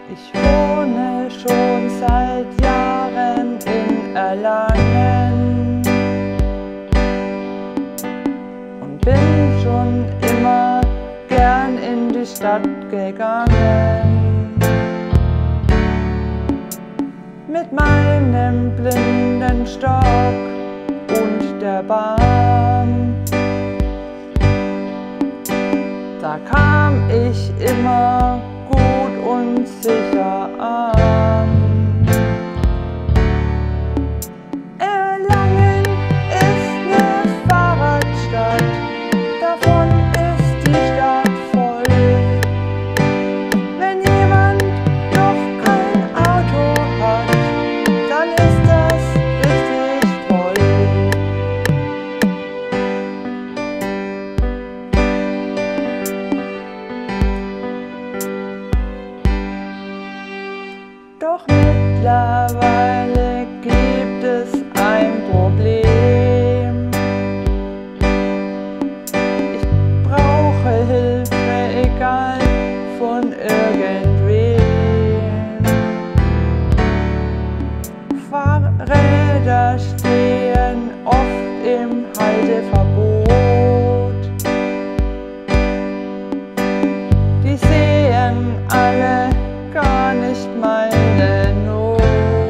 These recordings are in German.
Ich wohne schon seit Jahren in Erlangen und bin schon immer gern in die Stadt gegangen. Mit meinem blinden Stock und der Bahn, da kam ich immer gut und sicher an. Erlangen ist eine Fahrradstadt, davon ist die Stadt voll. Wenn jemand noch kein Auto hat, dann ist das richtig toll. Doch mittlerweile gibt es ein Problem. Ich brauche Hilfe, egal von irgendwem. Fahrräder stehen oft im Halteverbot. Die sehen alle gar nicht meine Not.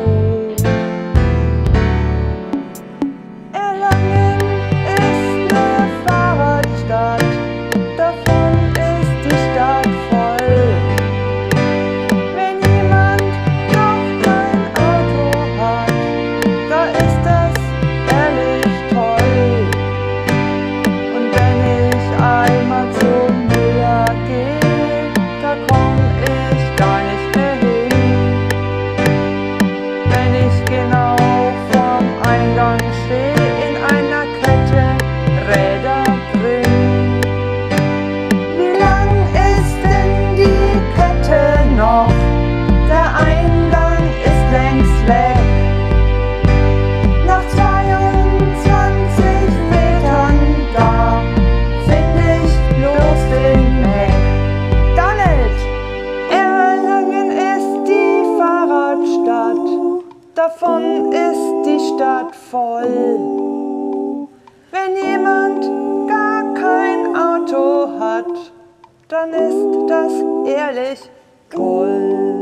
Erlangen ist eine Fahrradstadt, davon ist die Stadt voll. Wenn jemand noch kein Auto hat, da ist das ehrlich toll. Und wenn ich einmal zum Müller gehe, da komm ich gar nicht mehr hin. Wenn ich genau vorm Eingang stehe, in einer Kette Räder drin. Wie lang ist denn die Kette noch? Der Eingang ist längst weg. Nach 22 Metern, da find ich bloß den McDonald. Erlangen ist die Fahrradstadt, davon ist die Stadt voll. Wenn jemand gar kein Auto hat, dann ist das ehrlich toll.